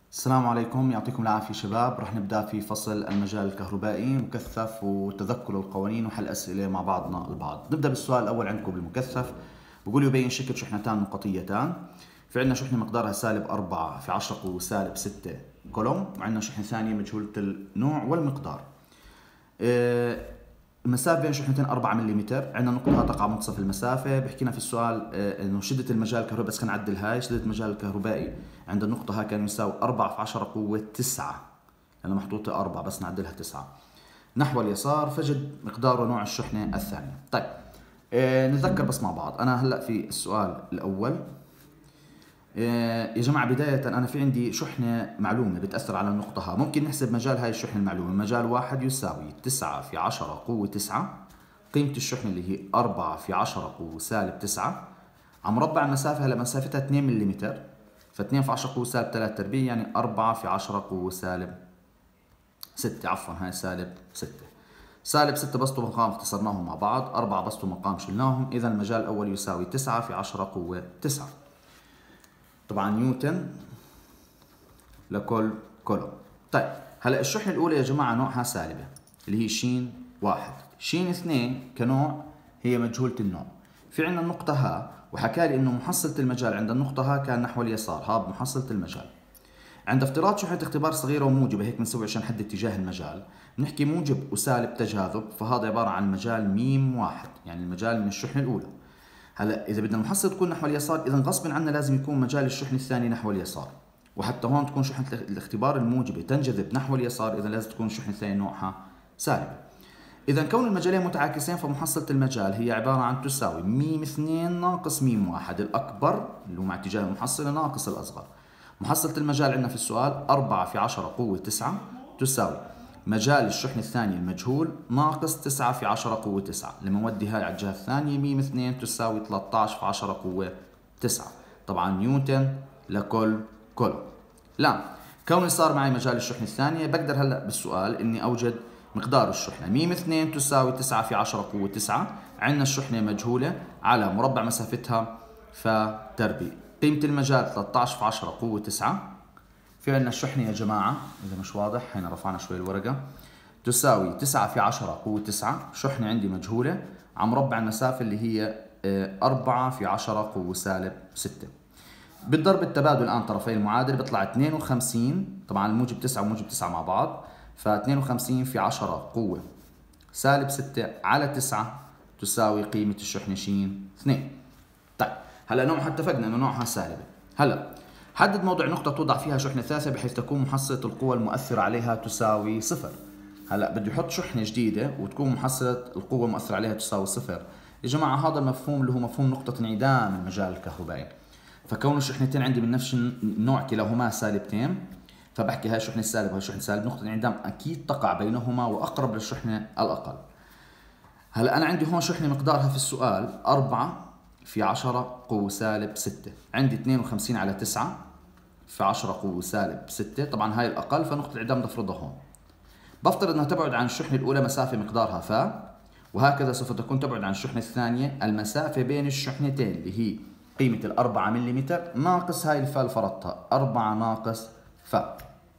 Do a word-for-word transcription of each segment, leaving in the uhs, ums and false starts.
السلام عليكم، يعطيكم العافية شباب. رح نبدأ في فصل المجال الكهربائي مكثف وتذكر القوانين وحل أسئلة مع بعضنا البعض. نبدأ بالسؤال الأول عندكم بالمكثف. بقول يبين شكل شحنتان نقطيتان. في عندنا شحنة مقدارها سالب أربعة في عشرة قوة سالب ستة كولوم، وعندنا شحنة ثانية مجهولة النوع والمقدار. المسافة بين شحنتين أربعة ملم، عندنا نقطة تقع منتصف المسافة. بيحكينا في السؤال انه شدة المجال الكهربائي، بس خلينا نعدل هاي شدة المجال الكهربائي عند النقطة هاي كان يساوي أربعة في عشرة قوة تسعة، لأنه محطوطة أربعة بس نعدلها تسعة نحو اليسار. فجد مقدار ونوع الشحنة الثانية. طيب اه نتذكر بس مع بعض. أنا هلأ في السؤال الأول يا جماعة، بداية أنا في عندي شحنة معلومة بتأثر على النقطة ها. ممكن نحسب مجال هاي الشحنة المعلومة. مجال واحد يساوي تسعة في عشرة قوة تسعة، قيمة الشحنة اللي هي أربعة في عشرة قوة سالب تسعة، على مربع المسافة. هلا مسافتها اثنين ملم، فاثنين في عشرة قوة سالب ثلاثة تربيع، يعني أربعة في عشرة قوة سالب ستة، عفوا هاي سالب ستة. سالب ستة بسطوا مقام اختصرناهم مع بعض، أربعة بسطوا مقام شلناهم. إذا المجال الأول يساوي تسعة في عشرة قوة تسعة، طبعا نيوتن لكل كولوم. طيب هلا الشحنة الأولى يا جماعة نوعها سالبة، اللي هي شين واحد. شين اثنين كنوع هي مجهولة النوع. في عندنا النقطة ها، وحكى لي إنه محصلة المجال عند النقطة ها كان نحو اليسار، ها بمحصلة المجال. عند افتراض شحنة اختبار صغيرة وموجبة، هيك بنسوي عشان نحدد اتجاه المجال، بنحكي موجب وسالب تجاذب، فهذا عبارة عن مجال ميم واحد، يعني المجال من الشحنة الأولى. هلا إذا بدنا المحصلة تكون نحو اليسار، إذا غصب عنا لازم يكون مجال الشحنة الثاني نحو اليسار. وحتى هون تكون شحنة الاختبار الموجبة تنجذب نحو اليسار، إذا لازم تكون الشحنة الثانية نوعها سالبة. إذا كون المجالين متعاكسين، فمحصلة المجال هي عبارة عن تساوي ميم اثنين ناقص ميم واحد، الأكبر اللي هو مع اتجاه المحصلة ناقص الأصغر. محصلة المجال عندنا في السؤال أربعة في عشرة قوة تسعة تساوي مجال الشحنة الثانية المجهول ناقص تسعة في عشرة قوة تسعة. لما نودي هاي على الجهة الثانية ميم اثنين تساوي ثلاثة عشر في عشرة قوة تسعة، طبعا نيوتن لكل كولوم. لا، كوني صار معي مجال الشحنة الثانية، بقدر هلا بالسؤال اني اوجد مقدار الشحنة. ميم اثنين تساوي تسعة في عشرة قوة تسعة، عندنا الشحنة مجهولة على مربع مسافتها فتربيع. قيمة المجال ثلاثة عشر في عشرة قوة تسعة. في عندنا الشحنة يا جماعة، إذا مش واضح هنا رفعنا شوي الورقة، تساوي تسعة في عشرة قوة تسعة. شحنة عندي مجهولة على مربع المسافة اللي هي أربعة في عشرة قوة سالب ستة. بالضرب التبادل الآن طرفي المعادلة بيطلع اثنين وخمسين، طبعا الموجب تسعة وموجب تسعة مع بعض، ف اثنين وخمسين في عشرة قوة سالب ستة على تسعة تساوي قيمة الشحنة شين اثنين. طيب هلا نوعها اتفقنا انه نوعها سالبة. هلا حدد موضع نقطة توضع فيها شحنة ثالثة بحيث تكون محصلة القوى المؤثرة عليها تساوي صفر. هلا بدي احط شحنة جديدة وتكون محصلة القوة المؤثرة عليها تساوي صفر. يا جماعة هذا المفهوم اللي هو مفهوم نقطة انعدام المجال الكهربائي. فكون الشحنتين عندي من نفس النوع كلاهما سالبتين، فبحكي هاي الشحنة السالبة وهي الشحنة السالبة، نقطة انعدام أكيد تقع بينهما وأقرب للشحنة الأقل. هلا أنا عندي هون شحنة مقدارها في السؤال أربعة في عشرة قوة سالب ستة، عندي اثنين وخمسين على تسعة في عشرة قوة سالب ستة، طبعا هاي الأقل فنقطة الانعدام بفرضها هون. بفترض أنها تبعد عن الشحنة الأولى مسافة مقدارها ف، وهكذا سوف تكون تبعد عن الشحنة الثانية المسافة بين الشحنتين اللي هي قيمة الأربعة ملم ناقص هاي الفا اللي فرضتها أربعة ناقص فا.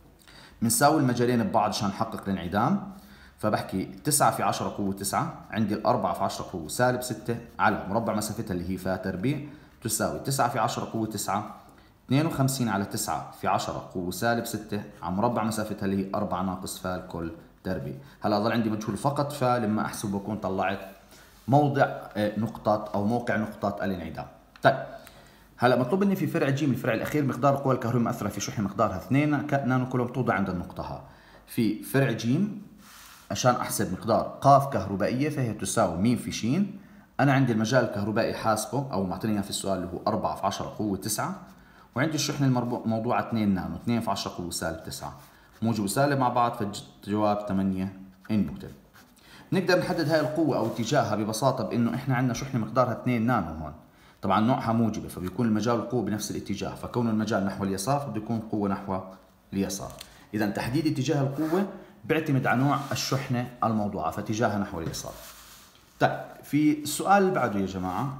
بنساوي المجالين ببعض عشان نحقق الانعدام. فبحكي تسعة في عشرة قوة تسعة، عندي الأربعة في عشرة قوة سالب ستة على مربع مسافتها اللي هي فا تربيع تساوي تسعة في عشرة قوة تسعة، اثنين وخمسين على تسعة في عشرة قوة سالب ستة على مربع مسافتها اللي هي أربعة ناقص فا الكل تربيع. هلا ضل عندي مجهول فقط فا، لما احسب بكون طلعت موضع نقطة او موقع نقطة الانعدام. طيب هلا مطلوب مني في فرع ج الفرع الاخير مقدار القوى الكهربائية المؤثرة في شحنة مقدارها اثنين نانو كولوم توضع عند النقطة ها. في فرع ج عشان احسب مقدار ق كهربائية فهي تساوي م في ش. انا عندي المجال الكهربائي حاسبه او معطيني في السؤال اللي هو أربعة في عشرة قوة تسعة، وعندي الشحنة الموضوعة اثنين نانو اثنين في عشرة قوة سالب تسعة، موجب وسالب مع بعض فالجواب ثمانية نيوتن. نقدر نحدد هاي القوة أو اتجاهها ببساطة بإنه إحنا عندنا شحنة مقدارها اثنين نانو هون، طبعا نوعها موجبة فبيكون المجال والقوة بنفس الاتجاه، فكون المجال نحو اليسار فبده يكون قوة نحو اليسار. إذا تحديد اتجاه القوة بيعتمد على نوع الشحنة الموضوعة فاتجاهها نحو اليسار. طيب في السؤال اللي بعده يا جماعة،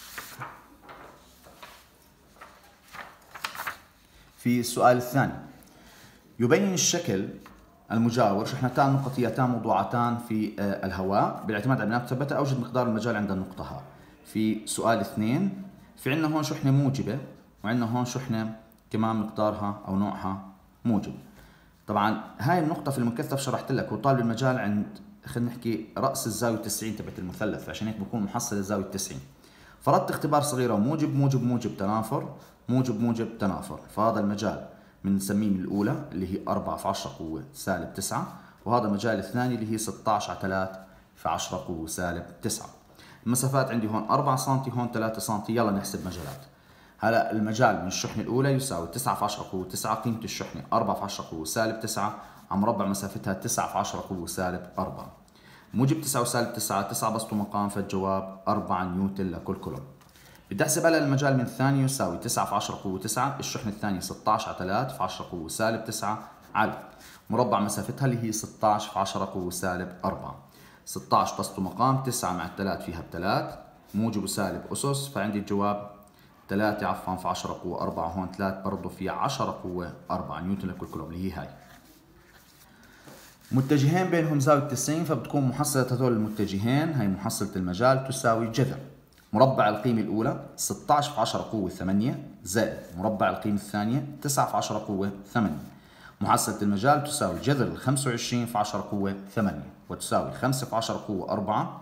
في السؤال الثاني يبين الشكل المجاور شحنتان نقطيتان موضوعتان في الهواء بالاعتماد على بيانات مثبتة. أوجد مقدار المجال عند النقطة ها. في سؤال اثنين في عندنا هون شحنة موجبة وعندنا هون شحنة كمان مقدارها أو نوعها موجب. طبعا هاي النقطة في المكثف شرحت لك، وطالب المجال عند خلينا نحكي رأس الزاوية تسعين تبعت المثلث، عشان هيك بكون محصل الزاوية تسعين. فرضت اختبار صغيرة وموجب موجب موجب تنافر موجب موجب تنافر، فهذا المجال بنسميه من الأولى اللي هي أربعة في عشرة قوة سالب تسعة، وهذا المجال الثاني اللي هي ستة عشر على ثلاثة في عشرة قوة سالب تسعة. المسافات عندي هون أربعة سنتي هون ثلاثة سنتي. يلا نحسب مجالات. هلا المجال من الشحنة الأولى يساوي تسعة في عشرة قوة تسعة، قيمة الشحنة أربعة في عشرة قوة سالب تسعة، على مربع مسافتها تسعة في عشرة قوة سالب أربعة. موجب تسعة وسالب تسعة، تسعة بسطوا مقام، فالجواب أربعة نيوتن لكل كولوم. بدي احسب هلا المجال من الثاني يساوي تسعة في عشرة قوة تسعة، الشحنة الثانية ستة عشر على ثلاثة في عشرة قوة سالب تسعة على مربع مسافتها اللي هي ستة عشر في عشرة قوة سالب أربعة. ستة عشر بسطوا مقام، تسعة مع الثلاث فيها بثلاث، موجب وسالب أسس، فعندي الجواب ثلاثة عفوا في عشرة قوة أربعة، هون ثلاثة برضه في عشرة قوة أربعة نيوتن لكل كولوم اللي هي هاي. متجهين بينهم زاوية تسعين، فبتكون محصلة هذول المتجهين هي محصلة المجال تساوي جذر مربع القيمة الأولى ستة عشر في عشرة قوة ثمانية زائد مربع القيمة الثانية تسعة في عشرة قوة ثمانية. محصلة المجال تساوي جذر خمسة وعشرين في عشرة قوة ثمانية، وتساوي خمسة في عشرة قوة أربعة،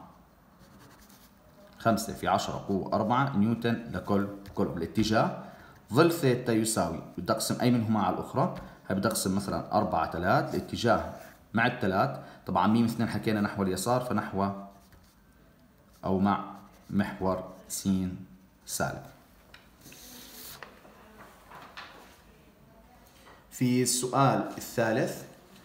خمسة في عشرة قوة أربعة نيوتن لكل كولوم. الاتجاه ظل ثيتا يساوي، بدي أقسم أي منهما على الأخرى، هي بدي أقسم مثلا أربعة على ثلاثة، الاتجاه مع الثلاث طبعا ميم اثنين حكينا نحو اليسار، فنحو أو مع محور س سالب. في السؤال الثالث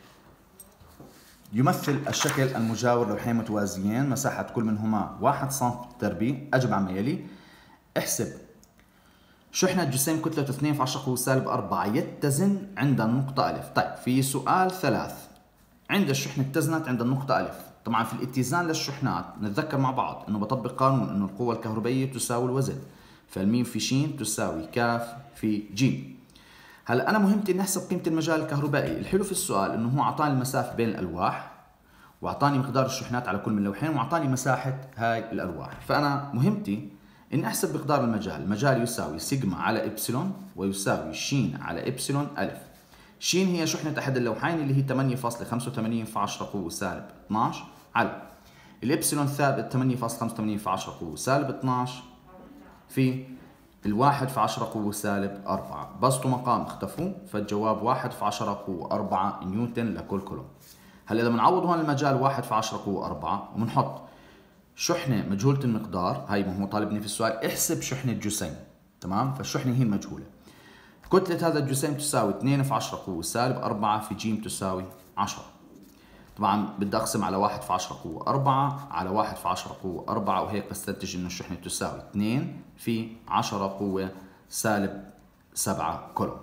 يمثل الشكل المجاور لوحين متوازيين مساحة كل منهما واحد سم تربيع. أجب عما يلي. احسب شحنة جسيم كتلته اثنين في عشرة قوة سالب أربعة يتزن عند النقطة ألف. طيب في سؤال ثلاث عند الشحنة اتزنت عند النقطة ألف. طبعا في الاتزان للشحنات نتذكر مع بعض انه بطبق قانون انه القوة الكهربائية تساوي الوزن، فالميم في ش تساوي كاف في ج. هلا انا مهمتي اني احسب قيمة المجال الكهربائي. الحلو في السؤال انه هو اعطاني المسافة بين الالواح، واعطاني مقدار الشحنات على كل من اللوحين، واعطاني مساحة هاي الالواح. فانا مهمتي اني احسب مقدار المجال. المجال يساوي سيجما على ابسلون ويساوي ش على ابسلون الف. ش هي شحنة أحد اللوحين اللي هي ثمانية فاصلة خمسة وثمانين في عشرة قوة سالب اثنعش على الإبسلون ثابت ثمانية فاصلة خمسة وثمانين في عشرة قوة سالب اثنعش في الواحد في عشرة قوة سالب أربعة. بسطوا مقام اختفوا، فالجواب واحد في عشرة قوة أربعة نيوتن لكل كولوم. هلا إذا بنعوض هون المجال واحد في عشرة قوة أربعة وبنحط شحنة مجهولة المقدار، هاي ما هو طالبني في السؤال احسب شحنة جسيم، تمام؟ فالشحنة هي المجهولة. كتلة هذا الجسيم تساوي اثنين في عشرة قوة سالب أربعة في ج تساوي عشرة. طبعا بدي أقسم على واحد في عشرة قوة أربعة على واحد في عشرة قوة أربعة، وهيك بستنتج إنه الشحنة تساوي اثنين في عشرة قوة سالب سبعة كولوم.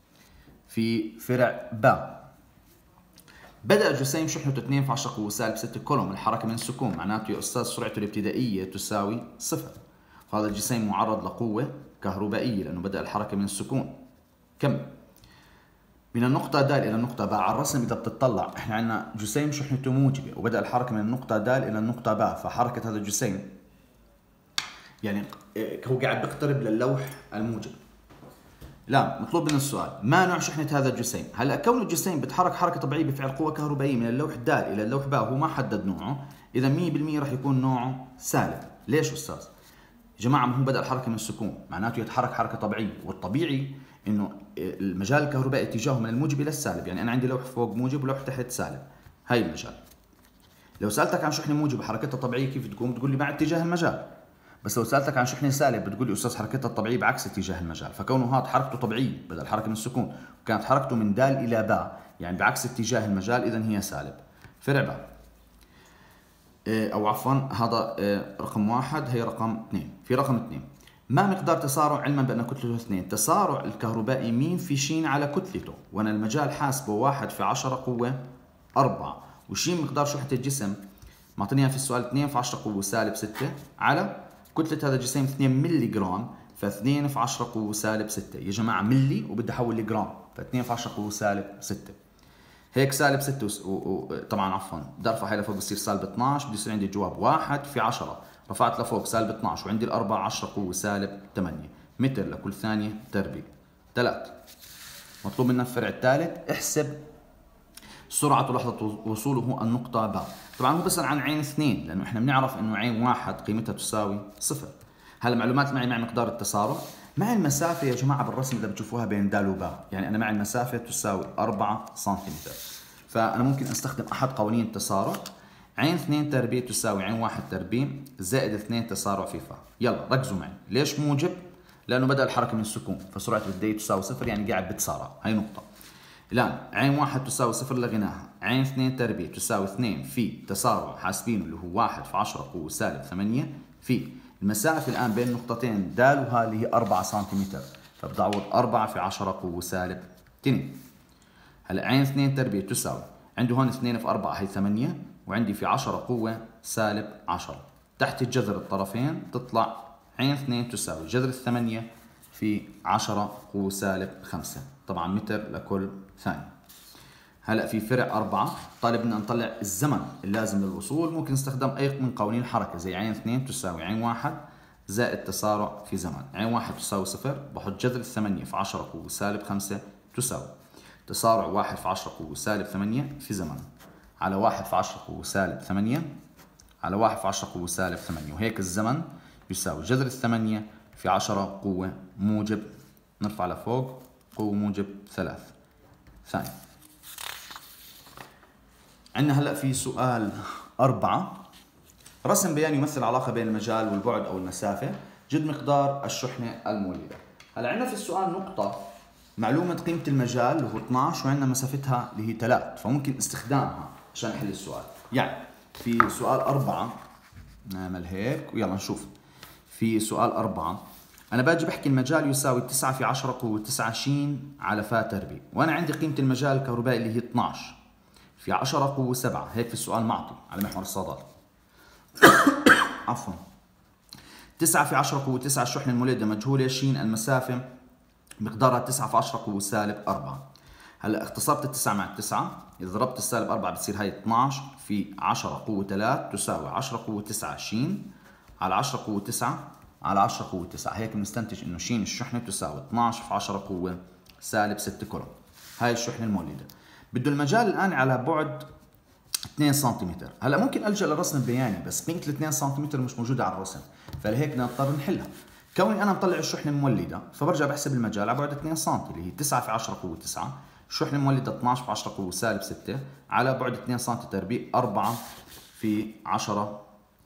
في فرع ب بدأ الجسيم شحنته اثنين في عشرة قوة سالب ستة كولوم. الحركة من السكون، معناته يا أستاذ سرعته الابتدائية تساوي صفر. فهذا الجسيم معرض لقوة كهربائية لأنه بدأ الحركة من السكون. كم من النقطة د إلى النقطة ب. على الرسم إذا بتطلع إحنا عندنا جسيم شحنته موجبة وبدأ الحركة من النقطة د إلى النقطة ب، فحركة هذا الجسيم يعني هو قاعد بيقترب للوح الموجب. لا، مطلوب من السؤال ما نوع شحنة هذا الجسيم. هلا كون الجسيم بتحرك حركة طبيعية بفعل قوة كهربائية من اللوح د إلى اللوح ب، هو ما حدد نوعه، إذا مية بالمية راح يكون نوعه سالب. ليش أستاذ؟ يا جماعة ما هو بدأ الحركة من السكون، معناته يتحرك حركة طبيعية، والطبيعي إنه المجال الكهربائي اتجاهه من الموجب إلى السالب. يعني أنا عندي لوح فوق موجب ولوح تحت سالب، هاي المجال. لو سألتك عن شحنة موجبة حركتها طبيعية كيف تقوم؟ بتقول لي مع اتجاه المجال. بس لو سألتك عن شحنة سالب بتقول لي أستاذ حركتها الطبيعية بعكس اتجاه المجال. فكونه هذا حركته طبيعية بدأ الحركة من السكون وكانت حركته من د إلى ب، يعني بعكس اتجاه المجال، إذا هي سالب. فرع ب أو عفوا هذا رقم واحد، هي رقم اثنين. في رقم اثنين، ما مقدار تسارع علما بأن كتلته اثنين؟ تسارع الكهربائي ميم في ش على كتلته، وأنا المجال حاسبه واحد في عشرة قوة أربعة، وش مقدار شحنة الجسم معطينيها في السؤال اثنين في عشرة قوة سالب ستة على كتلة هذا الجسيم اثنين ملي جرام، ف2 في عشرة قوة سالب ستة. يا جماعة ملي وبدي أحول لجرام، ف2 في عشرة قوة سالب ستة. هيك سالب ستة وس... و... و... طبعا عفوا بدي ارفع هي لفوق بصير سالب اثناشر، بده يصير عندي الجواب واحد في عشرة، رفعت لفوق سالب اثناشر وعندي الأربعة عشرة قوة سالب ثمانية متر لكل ثانية تربيع. ثلاث مطلوب منا الفرع الثالث احسب سرعة لحظة وصوله النقطة ب. طبعا هو بسأل عن عين اثنين لأنه احنا بنعرف إنه عين واحد قيمتها تساوي صفر. هلا معلومات معي مع مقدار التسارع، مع المسافة يا جماعة بالرسم إذا بتشوفوها بين د وباء، يعني أنا معي المسافة تساوي أربعة سنتيمتر، فأنا ممكن أستخدم أحد قوانين التسارع. عين اثنين تربيع تساوي عين واحد تربيع زائد اثنين تسارع في ف. يلا ركزوا معي، ليش موجب؟ لأنه بدأ الحركة من السكون فسرعة البداية تساوي صفر، يعني قاعد بتسارع، هي نقطة. الآن عين واحد تساوي صفر لغيناها، عين اثنين تربيع تساوي اثنين في تسارع حاسبينه اللي هو واحد في عشرة قوة سالب ثمانية في المسافة الآن بين نقطتين د وها اللي هي أربعة سنتيمتر، فبدي أعوض أربعة في عشرة قوة سالب اثنين. هلا عين اثنين تربيع تساوي عنده هون اثنين في أربعة هي ثمانية، وعندي في عشرة قوة سالب عشرة، تحت الجذر الطرفين تطلع عين اثنين تساوي جذر الثمانية في عشرة قوة سالب خمسة، طبعا متر لكل ثانية. هلا في فرع أربعة طالب بدنا نطلع الزمن اللازم للوصول، ممكن نستخدم أي من قوانين الحركة زي عين اثنين تساوي عين واحد زائد تسارع في زمن. عين واحد تساوي صفر، بحط جذر الثمانية في عشرة قوة سالب خمسة تساوي تسارع واحد في عشرة قوة سالب ثمانية في زمن على واحد في عشرة قوة سالب ثمانية على واحد في عشرة قوة سالب ثمانية، وهيك الزمن يساوي جذر الثمانية في عشرة قوة موجب، نرفع لفوق، قوة موجب ثلاث ثانية. عندنا هلا في سؤال أربعة، رسم بيان يمثل علاقة بين المجال والبعد أو المسافة، جد مقدار الشحنة المولدة. هلا عندنا في السؤال نقطة معلومة قيمة المجال اللي هو اثناشر وعندنا مسافتها اللي هي ثلاثة، فممكن استخدامها عشان نحل السؤال. يعني في سؤال أربعة نعمل هيك ويلا نشوف. في سؤال أربعة أنا باجي بحكي المجال يساوي تسعة في عشرة قوة تسعة شين على فا تربيع، وأنا عندي قيمة المجال الكهربائي اللي هي اثناشر في عشرة قوة سبعة، هيك في السؤال معطي على محور الصادات. عفوا تسعة في عشرة قوة تسعة الشحنة المولدة مجهولة، شين المسافة مقدارها تسعة في عشرة قوة سالب أربعة. هلا اختصرت التسعة مع التسعة، إذا ضربت السالب أربعة بتصير هاي اثناشر في عشرة قوة ثلاثة تساوي عشرة قوة تسعة شين على عشرة قوة تسعة على عشرة قوة تسعة، هيك بنستنتج إنه شين الشحنة تساوي اثناشر في عشرة قوة سالب ستة كولوم. هاي الشحنة المولدة. بده المجال الآن على بعد اثنين سنتيمتر. هلا ممكن ألجأ للرسم البياني بس قيمة ال اثنين سنتيمتر مش موجودة على الرسم، فلهيك بدنا نضطر نحلها. كوني أنا مطلع الشحنة المولدة فبرجع بحسب المجال على بعد اثنين سنتي اللي هي تسعة في عشرة قوة تسعة، الشحنة المولدة اثناشر في عشرة قوة سالب ستة على بعد اثنين سنتي تربيع أربعة في عشرة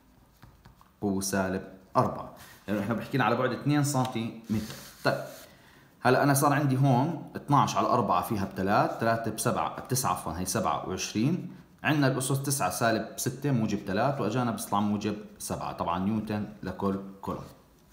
قوة سالب أربعة، لأنه يعني احنا بحكينا على بعد اثنين سنتيمتر. طيب هلا أنا صار عندي هون اثناشر على أربعة فيها بثلاث، ثلاثة بسبعة، تسعة عفوا هي سبعة وعشرين، عندنا الأسس تسعة سالب ستة موجب ثلاثة، وأجانا بيطلع موجب سبعة، طبعا نيوتن لكل كولوم.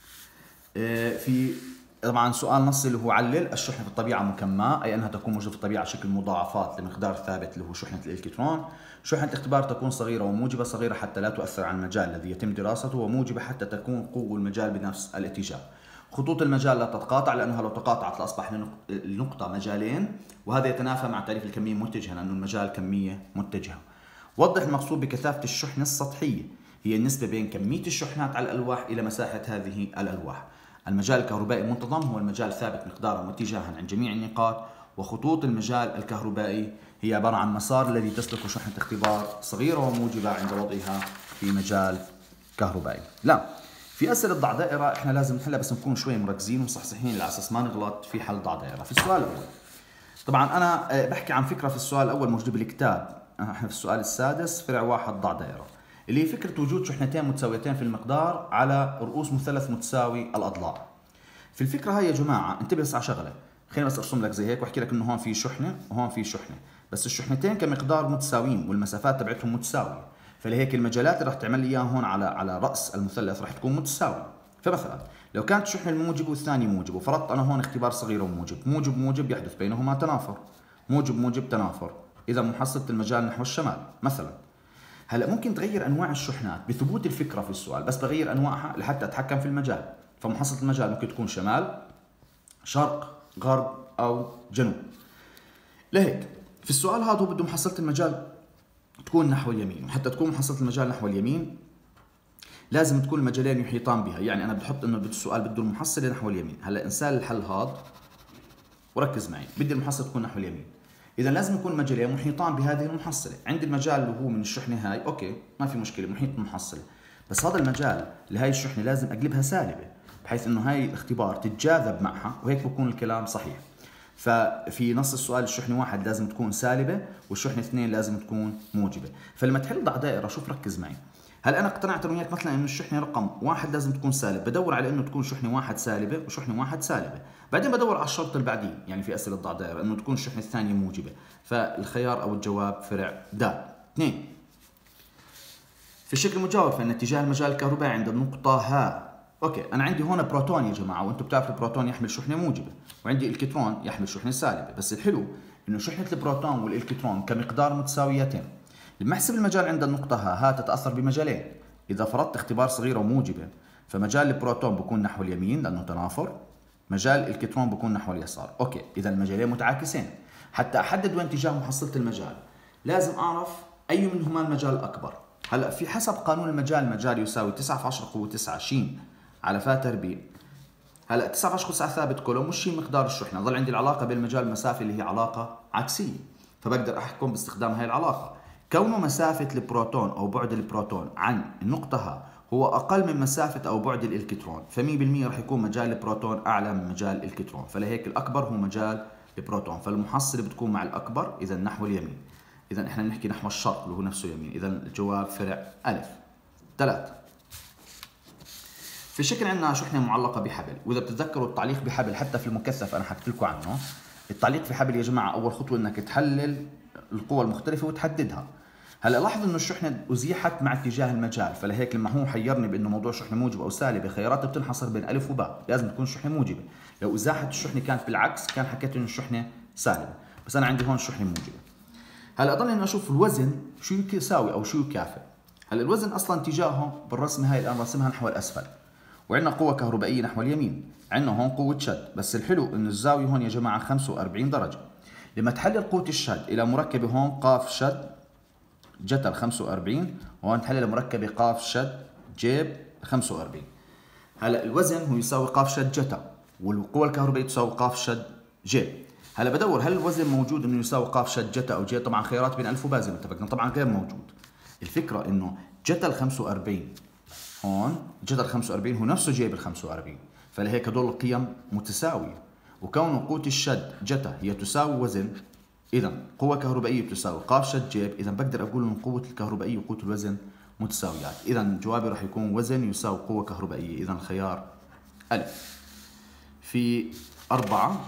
اه في طبعا سؤال نصي اللي هو علل الشحنة في الطبيعة مكماة، أي أنها تكون موجودة في الطبيعة شكل مضاعفات لمقدار ثابت اللي هو شحنة الإلكترون. شحنة الاختبار تكون صغيرة وموجبة، صغيرة حتى لا تؤثر على المجال الذي يتم دراسته، وموجبة حتى تكون قوة المجال بنفس الاتجاه. خطوط المجال لا تتقاطع لأنها لو تقاطعت لأصبح النقطة مجالين، وهذا يتنافى مع تعريف الكمية المتجهة لأن المجال كمية متجهة. وضح المقصود بكثافة الشحنة السطحية، هي النسبة بين كمية الشحنات على الألواح إلى مساحة هذه الألواح. المجال الكهربائي المنتظم هو المجال ثابت مقدارا واتجاها عن جميع النقاط، وخطوط المجال الكهربائي هي عبارة عن مسار الذي تسلك شحنة اختبار صغيرة وموجبة عند وضعها في مجال كهربائي. لا في أسئلة ضع دائرة احنا لازم نحلها بس نكون شوي مركزين ومصحصحين على اساس ما نغلط في حل ضع دائرة. في السؤال الأول طبعا أنا بحكي عن فكرة في السؤال الأول موجودة بالكتاب، احنا في السؤال السادس فرع واحد ضع دائرة، اللي هي فكرة وجود شحنتين متساويتين في المقدار على رؤوس مثلث متساوي الأضلاع. في الفكرة هاي يا جماعة انتبه بس على شغلة، خليني بس ارسم لك زي هيك واحكي لك انه هون في شحنة وهون في شحنة، بس الشحنتين كمقدار متساويين والمسافات تبعتهم متساوية، فلهيك المجالات اللي رح تعمل لي اياها هون على على رأس المثلث رح تكون متساوية. فمثلا لو كانت الشحنة الموجب والثاني موجب، وفرضت انا هون اختبار صغير وموجب، موجب موجب يحدث بينهما تنافر، موجب موجب تنافر، اذا محصلة المجال نحو الشمال مثلا. هلا ممكن تغير انواع الشحنات بثبوت الفكرة في السؤال، بس بغير انواعها لحتى اتحكم في المجال، فمحصلة المجال ممكن تكون شمال، شرق، غرب او جنوب. لهيك في السؤال هذا هو بده محصلة المجال تكون نحو اليمين، وحتى تكون محصلة المجال نحو اليمين لازم تكون المجالين يحيطان بها. يعني انا بدي احط انه بده السؤال بده المحصلة نحو اليمين. هلا انسان الحل هذا وركز معي، بدي المحصلة تكون نحو اليمين، اذا لازم يكون المجالين محيطان بهذه المحصلة. عندي المجال اللي هو من الشحنة هاي اوكي ما في مشكلة محيط المحصلة، بس هذا المجال لهي الشحنة لازم اقلبها سالبة بحيث انه هاي الاختبار تتجاذب معها، وهيك بكون الكلام صحيح. ففي نص السؤال الشحنة واحد لازم تكون سالبة والشحنة اثنين لازم تكون موجبة. فلما تحل ضع دائرة شوف ركز معي، هل انا اقتنعت انا وياك مثلا انه الشحنة رقم واحد لازم تكون سالب، بدور على انه تكون شحنة واحد سالبة وشحنة واحد سالبة، بعدين بدور على الشرط اللي بعديه يعني في اسئلة ضع دائرة انه تكون الشحنة الثانية موجبة، فالخيار او الجواب فرع د. اثنين، في الشكل المجاور فان اتجاه المجال الكهربائي عند النقطة ها. اوكي انا عندي هنا بروتون يا جماعه، وانتم بتعرفوا البروتون يحمل شحنه موجبه، وعندي الكترون يحمل شحنه سالبه، بس الحلو انه شحنه البروتون والالكترون كمقدار متساويتين. لما احسب المجال عند النقطه ها، ها تتاثر بمجالين. اذا فرضت اختبار صغيره وموجبه فمجال البروتون بكون نحو اليمين لانه تنافر، مجال الالكترون بكون نحو اليسار. اوكي اذا المجالين متعاكسين. حتى احدد وين اتجاه محصله المجال لازم اعرف اي منهما المجال الاكبر. هلا في حسب قانون المجال، المجال يساوي تسعة في عشرة قوة تسعة ش على فا تربيع. هلا تسعة في عشرة قوة تسعة ثابت كولوم والش مقدار الشحنه، ضل عندي العلاقه بين المجال والمسافه اللي هي علاقه عكسيه، فبقدر احكم باستخدام هاي العلاقه. كونه مسافه البروتون او بعد البروتون عن النقطه ها هو اقل من مسافه او بعد الالكترون، ف مية بالمية راح يكون مجال البروتون اعلى من مجال الالكترون، فلهيك الاكبر هو مجال البروتون، فالمحصله بتكون مع الاكبر اذا نحو اليمين. اذا احنا بنحكي نحو الشرق اللي هو نفسه يمين، اذا الجواب فرع الف. ثلاث، في الشكل عندنا شحنه معلقه بحبل، واذا بتتذكروا التعليق بحبل حتى في المكثف انا حكيت لكم عنه. التعليق في حبل يا جماعه اول خطوه انك تحلل القوى المختلفه وتحددها. هلا لاحظ انه الشحنه ازيحت مع اتجاه المجال، فلهيك لما هو حيرني بانه موضوع شحنه موجبه او سالبه خياراتها بتنحصر بين الف وباء، لازم تكون الشحنه موجبه. لو ازاحت الشحنه كانت بالعكس كان حكيت انه الشحنه سالبه، بس انا عندي هون الشحنه موجبه. هلا اضل اني اشوف الوزن شو يساوي او شو يكافئ. هلا الوزن اصلا اتجاهه بالرسمه هاي الان راسمها نحو الاسفل، وعندنا قوه كهربائيه نحو اليمين، عندنا هون قوه شد، بس الحلو انه الزاويه هون يا جماعه خمسة وأربعين درجه. لما تحلل قوه الشد الى مركبه هون قاف شد جتا خمسة وأربعين، وهون تحلل مركبه قاف شد جيب خمسة وأربعين. هلا الوزن هو يساوي قاف شد جتا، والقوه الكهربائيه تساوي قاف شد جيب. هلا بدور هل الوزن موجود انه يساوي قاف شد جتا او جي، طبعا خيارات بين الف وباء زي ما اتفقنا، طبعا غير موجود. الفكره انه جتا ال خمسة وأربعين هون، جتا ال خمسة وأربعين هو نفسه جيب ال خمسة وأربعين، فلهيك هدول القيم متساويه. وكون قوه الشد جتا هي تساوي وزن، اذا قوه كهربائيه تساوي قاف شد جيب، اذا بقدر اقول ان قوه الكهربائيه وقوه الوزن متساويات، اذا جوابي راح يكون وزن يساوي قوه كهربائيه، اذا الخيار الف. في أربعة،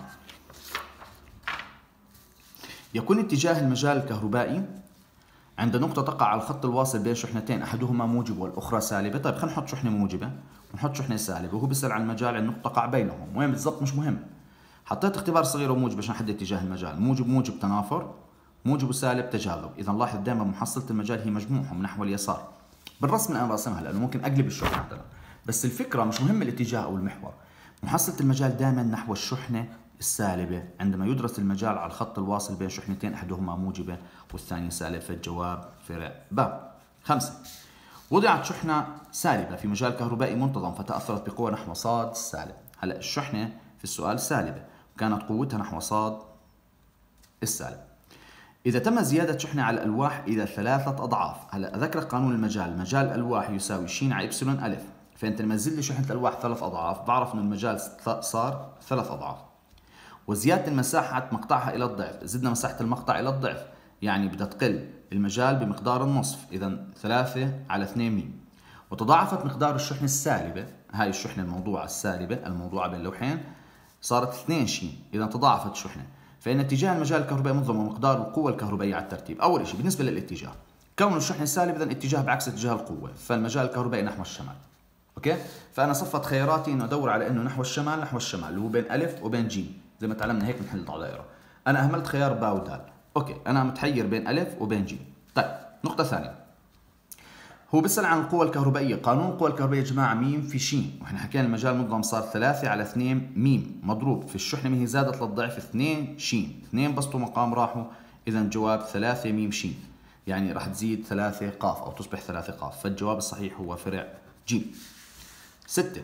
يكون اتجاه المجال الكهربائي عند نقطة تقع على الخط الواصل بين شحنتين أحدهما موجب والأخرى سالبة. طيب خلينا نحط شحنة موجبة ونحط شحنة سالبة، وهو بيسأل عن المجال عند نقطة تقع بينهم، وين بالضبط مش مهم. حطيت اختبار صغير وموجب عشان أحدد اتجاه المجال، موجب موجب تنافر، موجب وسالب تجاذب. إذا نلاحظ دائما محصلة المجال هي مجموعهم نحو اليسار. بالرسم اللي أنا راسمها لأنه ممكن أقلب الشحنة عندنا، بس الفكرة مش مهم الاتجاه أو المحور، محصلة المجال دائما نحو الشحنة السالبة عندما يدرس المجال على الخط الواصل بين شحنتين أحدهما موجبة والثانية سالبة، فالجواب فرع باء. خمسة، وضعت شحنة سالبة في مجال كهربائي منتظم فتأثرت بقوة نحو صاد السالب. هلا الشحنة في السؤال سالبة وكانت قوتها نحو صاد السالب. إذا تم زيادة شحنة على الألواح إلى ثلاثة أضعاف، هلا أذكر قانون المجال، مجال الألواح يساوي ش على إبسلون ألف، فأنت لما تزيد لي شحنة الألواح ثلاث أضعاف بعرف إنه المجال صار ثلاث أضعاف. وزيادة المساحة مقطعها إلى الضعف، زدنا مساحة المقطع إلى الضعف يعني بدها تقل المجال بمقدار النصف، إذا ثلاثة على اثنين ميم. وتضاعفت مقدار الشحنة السالبة، هاي الشحنة الموضوعة السالبة الموضوعة بين لوحين صارت اثنين ش، إذا تضاعفت الشحنة، فإن اتجاه المجال الكهربائي منظم ومقدار القوة الكهربائية على الترتيب. أول شيء بالنسبة للاتجاه، كون الشحنة السالبة إذا اتجاه بعكس اتجاه القوة، فالمجال الكهربائي نحو الشمال. اوكي، فأنا صفت خياراتي إنه أدور على إنه نحو الشمال، نحو الشمال اللي هو بين ألف وبين جيم، زي ما تعلمنا هيك بنحل دائرة. أنا أهملت خيار باء ودال. أوكي، أنا متحير بين ألف وبين جيم. طيب، نقطة ثانية، هو بيسأل عن القوة الكهربائية، قانون القوة الكهربائية يا جماعة ميم في ش، وإحنا حكينا المجال منظم صار ثلاثة على اثنين ميم مضروب في الشحنة، ما هي زادت للضعف اثنين ش، اثنين بسطوا مقام راحوا، إذا الجواب ثلاثة ميم شين، يعني راح تزيد ثلاثة قاف أو تصبح ثلاثة قاف، فالجواب الصحيح هو فرع جيم. ستة.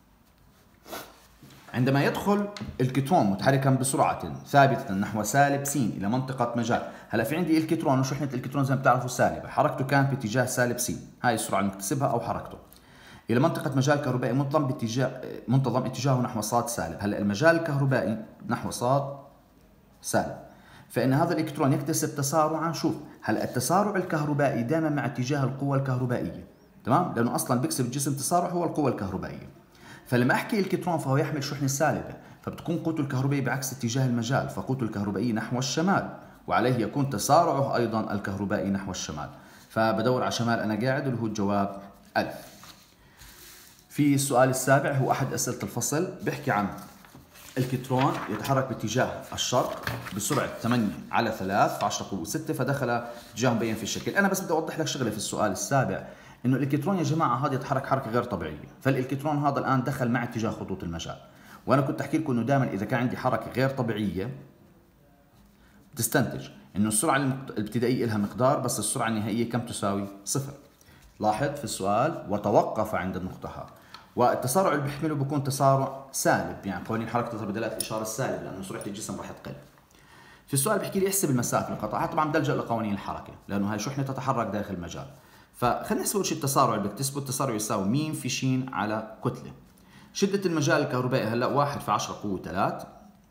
عندما يدخل الكترون متحركا بسرعة ثابتة نحو سالب س إلى منطقة مجال، هلا في عندي الكترون وشحنة الكترون زي ما بتعرفوا سالبة، حركته كانت باتجاه سالب س، هاي السرعة اللي نكتسبها أو حركته، إلى منطقة مجال كهربائي منتظم باتجاه منتظم اتجاهه نحو صاد سالب. هلا المجال الكهربائي نحو صاد سالب، فإن هذا الإلكترون يكتسب تسارعا. شوف هلا التسارع الكهربائي دائما مع اتجاه القوة الكهربائية، تمام؟ لأنه أصلا بيكسب الجسم تسارع هو القوة الكهربائية. فلما أحكي الكترون فهو يحمل شحنة سالبة، فبتكون قوته الكهربائية بعكس اتجاه المجال، فقوته الكهربائية نحو الشمال، وعليه يكون تسارعه أيضا الكهربائي نحو الشمال. فبدور على شمال أنا قاعد، اللي هو الجواب ألف. في السؤال السابع هو أحد أسئلة الفصل، بيحكي عن الكترون يتحرك باتجاه الشرق بسرعة ثمانية على ثلاثة في عشرة قوة ستة، فدخل اتجاه مبين في الشكل. أنا بس بدي أوضح لك شغلة في السؤال السابع، إنه الإلكترون يا جماعة هذا يتحرك حركة غير طبيعية، فالإلكترون هذا الآن دخل مع اتجاه خطوط المجال، وأنا كنت أحكي لكم إنه دائما إذا كان عندي حركة غير طبيعية تستنتج إنه السرعة الابتدائية لها مقدار، بس السرعة النهائية كم تساوي؟ صفر. لاحظ في السؤال وتوقف عند النقطة ها، والتسارع اللي بيحمله بيكون تسارع سالب، يعني قوانين حركة تبادلات الإشارة السالب، لأنه سرعة الجسم راح تقل. في السؤال بيحكي لي احسب المسافة القطعات، طبعا بدي ألجأ لقوانين الحركة لأنه هاي شحنة تتحرك داخل المجال. فخلينا نحسب أول شيء التسارع اللي بكتسبه، التسارع يساوي ميم في شين على كتلة. شدة المجال الكهربائي هلا واحد في عشرة قوة ثلاثة،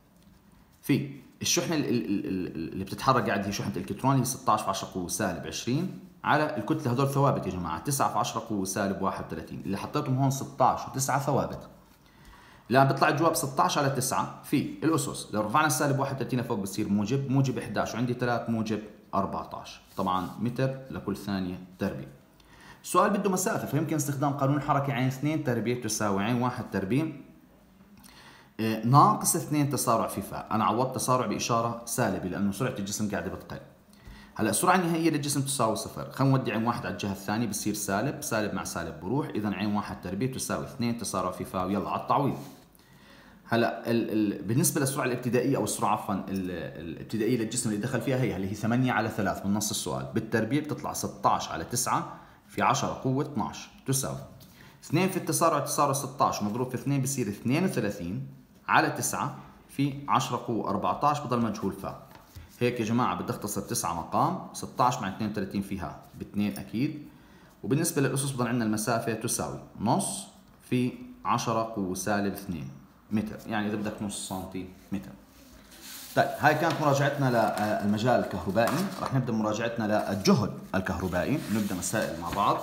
في الشحنة اللي بتتحرك قاعد هي شحنة الإلكترون هي ستة عشر في عشرة قوة سالب عشرين على الكتلة، هذول ثوابت يا جماعة، تسعة في عشرة قوة سالب واحد وثلاثين، اللي حطيتهم هون ستة عشر و9 ثوابت. الآن بيطلع الجواب ستة عشر على تسعة في الأسس، لو رفعنا السالب واحد وثلاثين لفوق بصير موجب، موجب إحدى عشر، وعندي ثلاثة موجب أربعة عشر، طبعا متر لكل ثانية تربيع. السؤال بده مسافة، فيمكن استخدام قانون حركة عين اثنين تربيع تساوي عين واحد تربيع ناقص اثنين تسارع في فاء. أنا عوضت تسارع بإشارة سالبة لأنه سرعة الجسم قاعدة بتقل. هلا السرعة النهائية للجسم تساوي صفر، خلينا نودي عين واحد على الجهة الثانية بصير سالب، سالب مع سالب بروح، إذا عين واحد تربيع تساوي اثنين تسارع في فاء، ويلا على التعويض. هلا ال ال بالنسبة للسرعة الابتدائية أو السرعة عفوا الابتدائية للجسم اللي دخل فيها هي اللي هي ثمانية على ثلاثة من نص السؤال، بالتربيع بتطلع ستة عشر على تسعة في عشرة قوة اثني عشر تساوي اثنين في التسارع، تسارع ستة عشر مضروب في اثنين بصير اثنين وثلاثين على تسعة في عشرة قوة أربعة عشر، بضل مجهول فاء. هيك يا جماعة بدي اختصر تسعة مقام ستة عشر مع اثنين وثلاثين فيها باثنين أكيد، وبالنسبة للأسس بضل عندنا المسافة تساوي نص في عشرة قوة سالب اثنين متر، يعني إذا بدك نص سنتي متر. طيب هاي كانت مراجعتنا للمجال الكهربائي، رح نبدأ مراجعتنا للجهد الكهربائي، نبدأ مسائل مع بعض.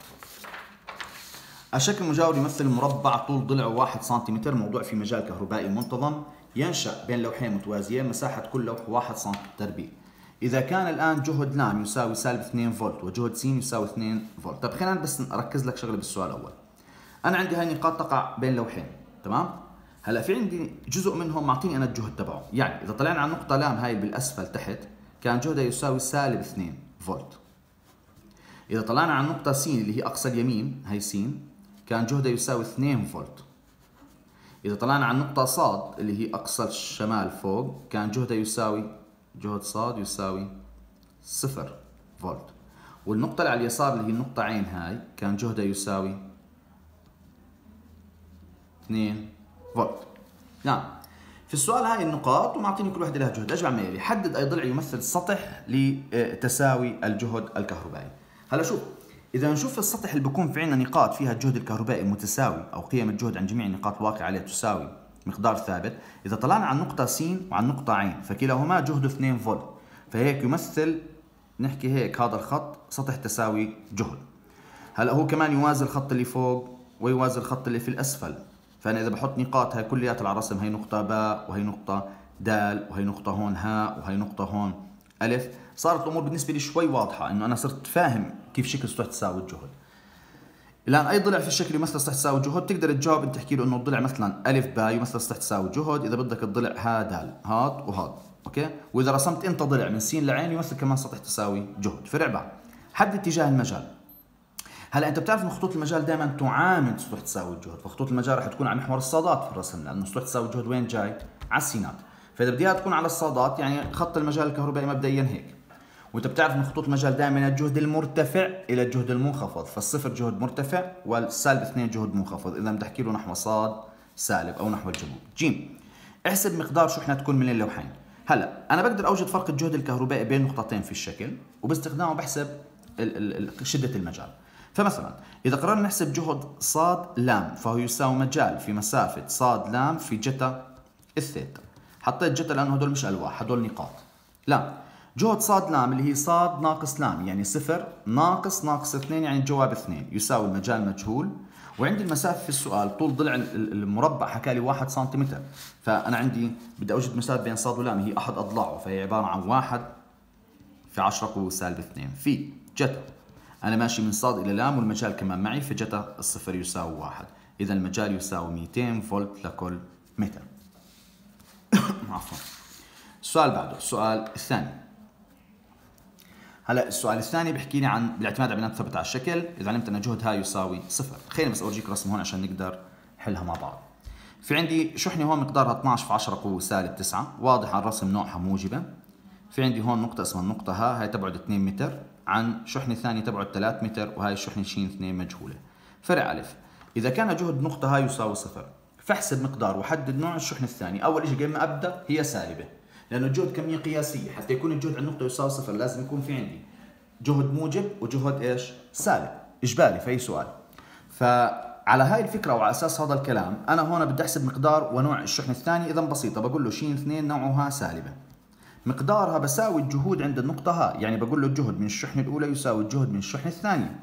الشكل المجاور يمثل مربع طول ضلعه واحد سنتيمتر موضوع في مجال كهربائي منتظم ينشأ بين لوحين متوازيين، مساحة كل لوح واحد سنتيمتر تربيع. إذا كان الآن جهد لام يساوي سالب اثنين فولت وجهد س يساوي اثنين فولت. طيب خلينا بس أركز لك شغلة بالسؤال الأول. أنا عندي هاي نقاط تقع بين لوحين، تمام؟ هلا في عندي جزء منهم معطيني أنا الجهد تبعه، يعني إذا طلعنا على النقطة لام هاي بالأسفل تحت كان جهدها يساوي سالب اثنين فولت. إذا طلعنا على النقطة س اللي هي أقصى اليمين هاي س كان جهدها يساوي اثنين فولت. إذا طلعنا على النقطة صاد اللي هي أقصى الشمال فوق كان جهدها يساوي جهد صاد يساوي صفر فولت. والنقطة اللي على اليسار اللي هي النقطة عين هاي كان جهدها يساوي اثنين فولت. نعم في السؤال هاي النقاط ومعطيني كل وحدة لها جهد. اجمع ما يلي، حدد أي ضلع يمثل سطح لتساوي الجهد الكهربائي. هلا شوف، إذا نشوف السطح اللي بيكون في عندنا نقاط فيها الجهد الكهربائي متساوي أو قيم الجهد عن جميع النقاط الواقعة عليه تساوي مقدار ثابت، إذا طلعنا على النقطة س وعلى النقطة عين فكلاهما جهده اثنين فولت، فهيك يمثل نحكي هيك هذا الخط سطح تساوي جهد. هلا هو كمان يوازي الخط اللي فوق ويوازي الخط اللي في الأسفل، فأنا إذا بحط نقاط هاي كلياتها على الرسم، هي نقطة باء وهي نقطة دال وهي نقطة هون هاء وهي نقطة هون ألف، صارت الأمور بالنسبة لي شوي واضحة، إنه أنا صرت فاهم كيف شكل سطح تساوي الجهد. الآن أي ضلع في الشكل يمثل سطح تساوي جهد تقدر تجاوب أنت تحكي له إنه الضلع مثلا ألف باء يمثل سطح تساوي جهد، إذا بدك الضلع ها دال هاد وهاد، أوكي؟ وإذا رسمت أنت ضلع من س لعين يمثل كمان سطح تساوي جهد. فرع بعد حد اتجاه المجال. هلا انت بتعرف ان خطوط المجال دائما تعامل سطح تساوي الجهد، فخطوط المجال رح تكون على محور الصادات في الرسم، لانه سطح تساوي الجهد وين جاي؟ على السينات. فاذا بدي اياها تكون على الصادات يعني خط المجال الكهربائي مبدئيا هيك. وانت بتعرف ان خطوط المجال دائما من الجهد المرتفع الى الجهد المنخفض، فالصفر جهد مرتفع والسالب اثنين جهد منخفض، اذا بتحكي له نحو صاد سالب او نحو الجنوب. جيم، احسب مقدار شحنه تكون من اللوحين. هلا انا بقدر اوجد فرق الجهد الكهربائي بين نقطتين في الشكل، وباستخدامه بحسب شده المجال. فمثلا اذا قررنا نحسب جهد صاد لام فهو يساوي مجال في مسافه صاد لام في جتا الثيتا. حطيت جتا لانه هدول مش الواح، هدول نقاط. لا، جهد صاد لام اللي هي صاد ناقص لام يعني صفر ناقص ناقص اثنين يعني الجواب اثنين يساوي المجال مجهول. وعندي المسافة في السؤال طول ضلع المربع حكى لي واحد سنتيمتر، فأنا عندي بدي أوجد مسافة بين صاد ولام هي أحد أضلاعه، فهي عبارة عن واحد في عشرة قوة سالب اثنين في جتا. أنا ماشي من صاد إلى لام والمجال كمان معي، فجتا الصفر يساوي واحد، إذا المجال يساوي مئتين فولت لكل متر. عفوا. السؤال بعده، السؤال الثاني. هلا السؤال الثاني بيحكي لي عن بالاعتماد على بيانات ثبت على الشكل، اذا علمت ان جهد هاي يساوي صفر. خليني بس اورجيك رسم هون عشان نقدر نحلها مع بعض. في عندي شحنه هون مقدارها اثنعش في عشرة قوه سالب تسعة، واضح على الرسم نوعها موجبه. في عندي هون نقطه اسمها النقطه ها، هاي تبعد اثنين متر عن شحنه ثانيه تبعد ثلاثة متر، وهي الشحنه شين اثنين مجهوله. فرع الف، اذا كان جهد نقطه هاي يساوي صفر فاحسب مقدار وحدد نوع الشحنه الثانيه. اول شيء قبل ما ابدا هي سالبه، لانه الجهد كميه قياسيه، حتى يكون الجهد عند نقطه يساوي صفر لازم يكون في عندي جهد موجب وجهد ايش؟ سالب، اجباري في اي سؤال. فعلى هاي الفكره وعلى اساس هذا الكلام انا هون بدي احسب مقدار ونوع الشحنه الثانيه. اذا بسيطه بقول له شين اثنين نوعها سالبه، مقدارها بساوي الجهود عند النقطه ها، يعني بقول له الجهد من الشحنه الاولى يساوي الجهد من الشحنه الثانيه.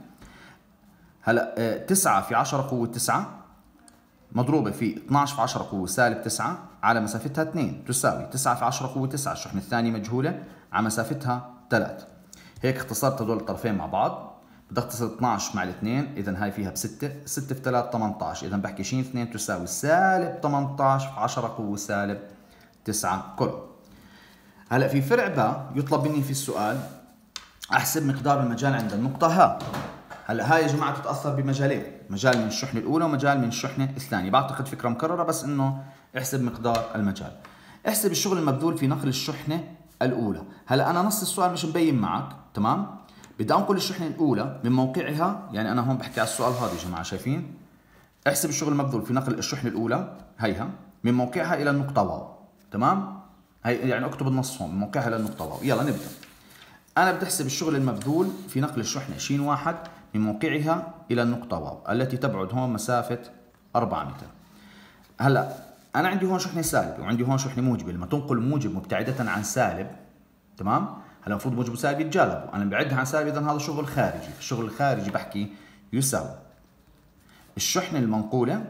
هلا تسعة في عشرة قوه تسعة مضروبه في اثنعش في عشرة قوه سالب تسعة على مسافتها اثنين تساوي تسعة في عشرة قوه تسعة، الشحنه الثانيه مجهوله، على مسافتها ثلاثة. هيك اختصرت هدول الطرفين مع بعض. بدي اختصر اثنعش مع الاثنين، اذا هاي فيها بستة، ستة في ثلاثة ثمانية عشر، اذا بحكي شين اثنين تساوي سالب ثمانية عشر في عشرة قوه سالب تسعة كولوم. هلا في فرع باء يطلب مني في السؤال احسب مقدار المجال عند النقطه ها. هلا هاي يا جماعه تتاثر بمجالين، مجال من الشحنه الاولى ومجال من الشحنه الثانيه، بعتقد فكره مكرره بس انه احسب مقدار المجال. احسب الشغل المبذول في نقل الشحنه الاولى. هلا انا نص السؤال مش مبين معك، تمام؟ بدي انقل الشحنه الاولى من موقعها، يعني انا هون بحكي على السؤال هذا يا جماعه، شايفين؟ احسب الشغل المبذول في نقل الشحنه الاولى هيها من موقعها الى النقطه واو، تمام؟ هي يعني اكتب النص هون من موقعها الى النقطه واو. يلا نبدا. انا بدي احسب الشغل المبذول في نقل الشحنه شين واحد من موقعها الى النقطه واو التي تبعد هون مسافه أربعة متر. هلا انا عندي هون شحنه سالبه وعندي هون شحنه موجبه، لما تنقل موجب مبتعده عن سالب، تمام؟ هلا المفروض موجب وسالب يتجاذبوا، انا بعدها عن سالب، اذا هذا شغل خارجي. الشغل الخارجي بحكي يساوي الشحنه المنقوله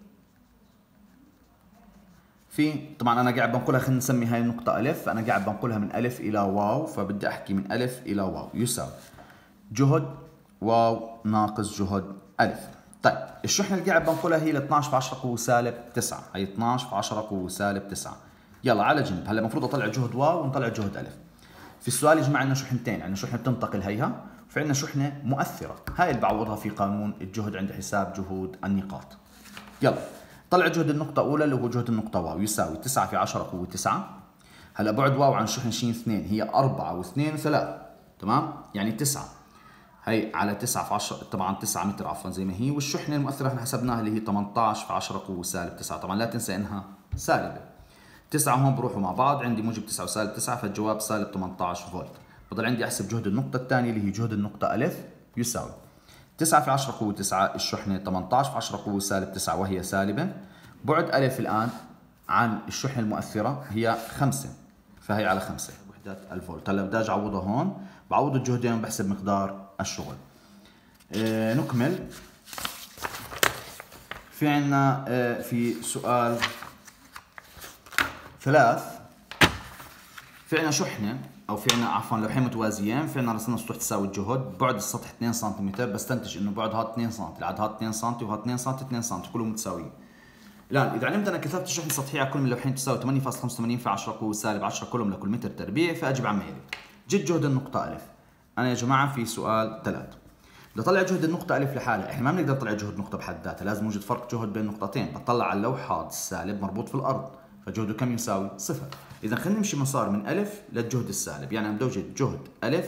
في، طبعا انا قاعد بنقلها، خلينا نسمي هاي النقطه الف، فانا قاعد بنقلها من الف الى واو، فبدي احكي من الف الى واو يساوي جهد واو ناقص جهد الف. طيب الشحنه اللي قاعد بنقلها هي ل اثنعش في عشرة قوه سالب تسعة، هي اثنعش في عشرة قوه سالب تسعة. يلا على جنب. هلا المفروض اطلع جهد واو ونطلع جهد الف. في السؤال يا جماعه عندنا شحنتين، عندنا شحنه بتنتقل هيها، وفي عندنا شحنه مؤثره، هاي اللي بعوضها في قانون الجهد عند حساب جهود النقاط. يلا طلع جهد النقطه الاولى اللي هو جهد النقطه واو يساوي تسعة في عشرة قوه تسعة. هلا بعد واو عن شحنه شين اثنين هي أربعة واثنين ثلاثة، تمام؟ يعني تسعة، هي على تسعة في عشرة، طبعا تسعة متر عفوا زي ما هي، والشحنه المؤثره احنا حسبناها اللي هي ثمانية عشر في عشرة قوه سالب تسعة، طبعا لا تنسى انها سالبه. تسعة هون بروحوا مع بعض، عندي موجب تسعة وسالب تسعة، فالجواب سالب ثمانية عشر فولت. بضل عندي احسب جهد النقطه الثانيه اللي هي جهد النقطه الف يساوي تسعة في عشرة قوه تسعة، الشحنه ثمانية عشر في عشرة قوه سالب تسعة وهي سالبه، بعد الف الان عن الشحنه المؤثره هي خمسة، فهي على خمسة وحدات الفولت. هلا بدي اجي اعوضها هون، بعوض الجهدين بحسب مقدار الشغل. آه نكمل. في عندنا آه في سؤال ثلاث، في عندنا شحنه او في عندنا عفوا لوحين متوازيين، في عندنا رسمنا سطوح تساوي الجهد، بعد السطح اثنين سنتيمتر، بستنتج انه بعد هذا اثنين سم، العد هذا اثنين سم وهذا اثنين سم اثنين سم كلهم متساويين. الان اذا علمت انا كثافه الشحن السطحيه على كل من اللوحين تساوي ثمانية فاصلة خمسة وثمانين في عشرة قوه سالب عشرة كولوم لكل متر تربيع، فاجب عما يلي. جد جهد النقطه الف. انا يا جماعه في سؤال ثلاث بدي اطلع جهد النقطه الف لحالها، احنا ما بنقدر نطلع جهد نقطه بحد ذاتها، لازم يوجد فرق جهد بين نقطتين. بطلع على اللوح هذا السالب مربوط في الارض، فجهده كم يساوي؟ صفر. إذا خلينا نمشي مسار من ألف للجهد السالب، يعني أنا بدي أوجد جهد ألف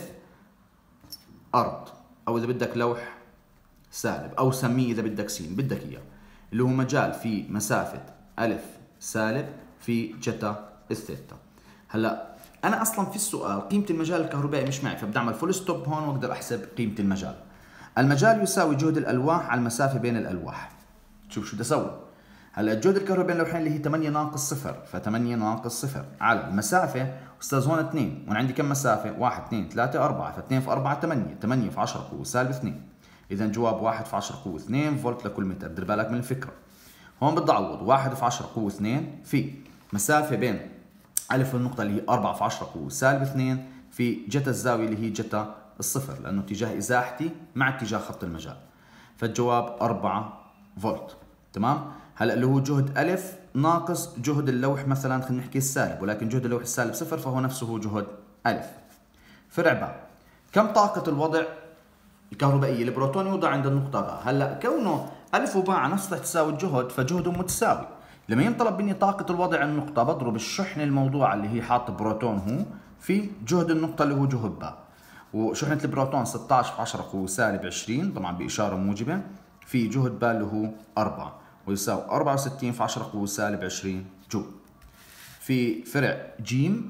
أرض، أو إذا بدك لوح سالب، أو سميه إذا بدك س بدك إياه، اللي هو مجال في مسافة ألف سالب في جتا الثيتا. هلا أنا أصلا في السؤال قيمة المجال الكهربائي مش معي، فبدي أعمل فول ستوب هون وأقدر أحسب قيمة المجال. المجال يساوي جهد الألواح على المسافة بين الألواح. شوف شو بدي أسوي. هلا الجهد الكهربائي بين اللوحين اللي هي ثمانية ناقص صفر، ف ثمانية ناقص صفر على المسافة. أستاذ هون اثنين، وأنا عندي كم مسافة؟ واحد اثنين ثلاثة أربعة، ف اثنين في أربعة ثمانية، ثمانية في عشرة قوة سالب اثنين. إذا جواب واحد في عشرة قوة اثنين فولت لكل متر. دير بالك من الفكرة. هون بدي أعوض واحد في عشرة قوة اثنين في مسافة بين ألف النقطة اللي هي أربعة في عشرة قوة سالب اثنين في جتا الزاوية اللي هي جتا الصفر، لأنه اتجاه إزاحتي مع اتجاه خط المجال. فالجواب أربعة فولت. تمام؟ هلا اللي هو جهد ألف ناقص جهد اللوح مثلا خلينا نحكي السالب، ولكن جهد اللوح السالب صفر، فهو نفسه هو جهد ألف. فرع باء. كم طاقة الوضع الكهربائية البروتون يوضع عند النقطة غ؟ هلا كونه ألف وباء نفسها تساوي الجهد، فجهده متساوي. لما ينطلب مني طاقة الوضع عند النقطة بضرب الشحنة الموضوعة اللي هي حاط بروتون هو في جهد النقطة اللي هو جهد باء. وشحنة البروتون ستة عشر في عشرة قوة سالب عشرين، طبعا بإشارة موجبة، في جهد باء اللي هو أربعة، ويساوي أربعة وستين في عشرة قوة سالب عشرين جول. في فرع جيم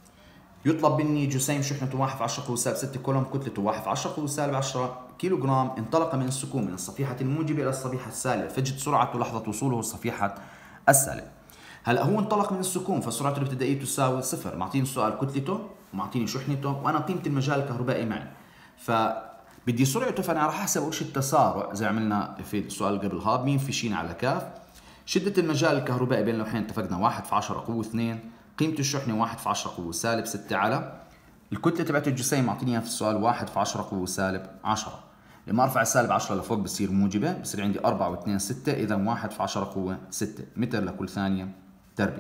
يطلب مني جسيم شحنته واحد في عشرة قوة سالب ستة كولوم، كتلته واحد في عشرة قوة سالب عشرة كيلو جرام، انطلق من السكون من الصفيحة الموجبة إلى الصفيحة السالبة، فجد سرعته لحظة وصوله للصفيحة السالبة. هلا هو انطلق من السكون، فسرعته الابتدائية تساوي صفر. معطيني السؤال كتلته ومعطيني شحنته وأنا قيمة المجال الكهربائي معي، فبدي سرعته، فأنا راح أحسب وش التسارع زي عملنا في السؤال قبل هذا، ميم في شين على كاف. شدة المجال الكهربائي بين اللوحين اتفقنا واحد في عشرة قوة اثنين، قيمة الشحنة واحد في عشرة قوة سالب ستة على الكتلة تبعت الجسيم، معطيني اياها في السؤال واحد في عشرة قوة سالب عشرة. لما ارفع السالب عشرة لفوق بصير موجبة، بصير عندي أربعة واثنين ستة، إذا واحد في عشرة قوة ستة متر لكل ثانية تربيع.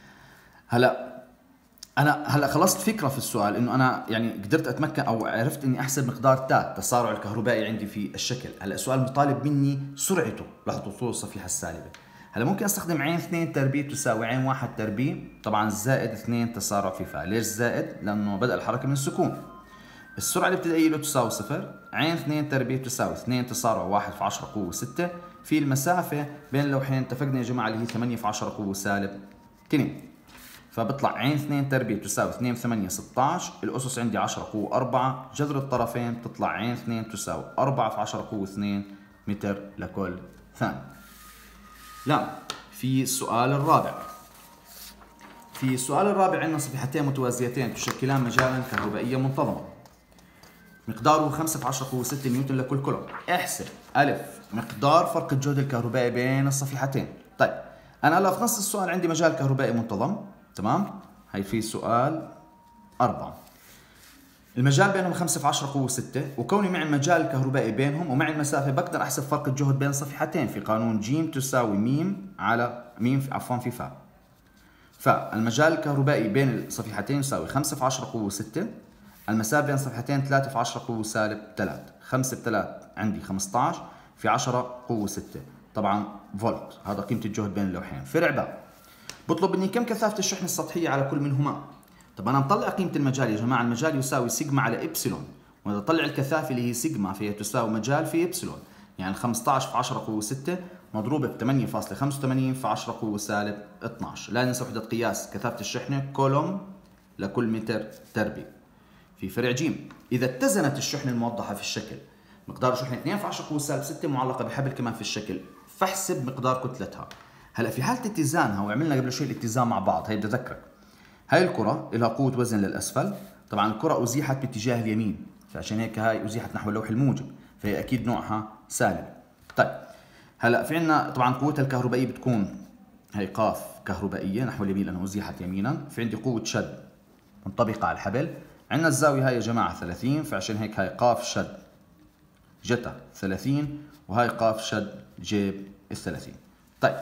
هلا أنا هلا خلصت فكرة في السؤال، إنه أنا يعني قدرت أتمكن أو عرفت إني أحسب مقدار تاء التسارع الكهربائي عندي في الشكل. هلا السؤال مطالب مني سرعته لحظة وصول الصفيحة السالبة. هلا ممكن استخدم عين اثنين تربيع تساوي عين واحد تربيع، طبعا زائد اثنين تسارع في فاء. ليش زائد؟ لانه بدأ الحركة من السكون. السرعة الابتدائية له تساوي صفر، عين اثنين تربيع تساوي اثنين تسارع واحد في عشرة قوة ستة، في المسافة بين اللوحين اتفقنا يا جماعة اللي هي ثمانية في عشرة قوة سالب اثنين، فبطلع عين اثنين تربيع تساوي اثنين في ثمانية ستة عشر، الأسس عندي عشرة قوة أربعة، جذر الطرفين تطلع عين اثنين تساوي أربعة في عشرة قوة اثنين متر لكل ثانية. لا، في السؤال الرابع. في السؤال الرابع عندنا صفيحتين متوازيتين تشكلان مجالا كهربائيا منتظما، مقداره خمسة في عشرة قوة ستة نيوتن لكل كولوم. احسب ألف مقدار فرق الجهد الكهربائي بين الصفيحتين. طيب أنا هلا في نص السؤال عندي مجال كهربائي منتظم، تمام؟ هي في سؤال أربعة. المجال بينهم خمسة في عشرة قوة ستة، وكوني معي المجال الكهربائي بينهم ومعي المسافة بقدر أحسب فرق الجهد بين الصفيحتين في قانون ج تساوي م على م عفوا في فاء. فالمجال الكهربائي بين الصفيحتين يساوي خمسة في عشرة قوة ستة، المسافة بين الصفيحتين ثلاثة في عشرة قوة سالب ثلاثة، خمسة بثلاثة عندي خمسة عشر في عشرة قوة ستة، طبعا فولت، هذا قيمة الجهد بين اللوحين. فرع باء بطلب مني كم كثافة الشحنة السطحية على كل منهما. طب أنا مطلع قيمة المجال يا جماعة، المجال يساوي سيجما على إبسلون، وإذا طلع الكثافة اللي هي سيجما فهي تساوي مجال في إبسلون، يعني خمسة عشر في عشرة قوة ستة مضروبة ب ثمانية فاصلة خمسة وثمانين في عشرة قوة سالب اثني عشر. لا ننسى وحدة قياس كثافة الشحنة كولوم لكل متر تربيع. في فرع ج، إذا اتزنت الشحنة الموضحة في الشكل، مقدار شحنة اثنين في عشرة قوة سالب ستة معلقة بحبل كمان في الشكل، فاحسب مقدار كتلتها. هلا في حالة اتزانها، وعملنا قبل شوي الاتزان مع بعض، هي بدي أذكرك، هاي الكرة لها قوة وزن للأسفل، طبعا الكرة أزيحت باتجاه اليمين، فعشان هيك هاي أزيحت نحو اللوح الموجب، فهي أكيد نوعها سالب. طيب هلا في عندنا طبعا قوتها الكهربائية بتكون هي قاف كهربائية نحو اليمين لأنها أزيحت يمينا، في عندي قوة شد منطبقة على الحبل، عندنا الزاوية هاي يا جماعة ثلاثين، فعشان هيك هاي قاف شد جتا ثلاثين، وهاي قاف شد جيب الثلاثين. طيب